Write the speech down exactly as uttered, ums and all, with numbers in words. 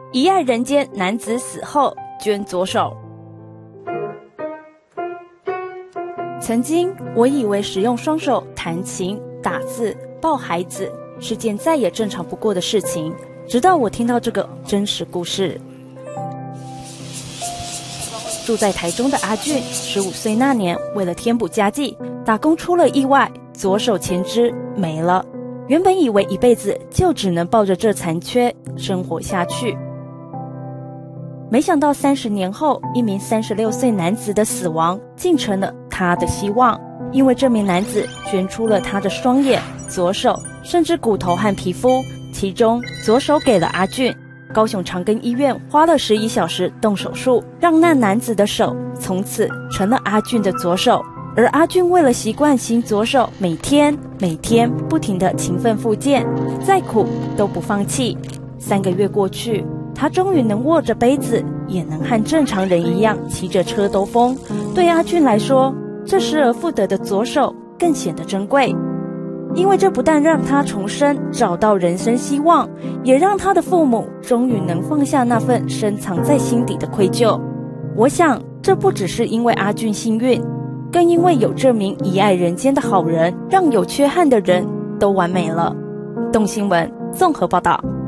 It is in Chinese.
遗爱人间男子死后捐左手。曾经我以为使用双手弹琴、打字、抱孩子是件再也正常不过的事情，直到我听到这个真实故事。住在台中的阿俊，十五岁那年，为了填补家计，打工出了意外，左手前肢没了。原本以为一辈子就只能抱着这残缺生活下去，没想到三十年后，一名三十六岁男子的死亡竟成了他的希望，因为这名男子捐出了他的双眼、左手，甚至骨头和皮肤，其中左手给了阿俊。高雄长庚医院花了十一小时动手术，让那男子的手从此成了阿俊的左手。而阿俊为了习惯行左手，每天每天不停地勤奋复健，再苦都不放弃。三个月过去，他终于能握着杯子，也能和正常人一样骑着车兜风。对阿俊来说，这失而复得的左手更显得珍贵，因为这不但让他重生，找到人生希望，也让他的父母终于能放下那份深藏在心底的愧疚。我想，这不只是因为阿俊幸运，更因为有这名遗爱人间的好人，让有缺憾的人都完美了。动新闻综合报道。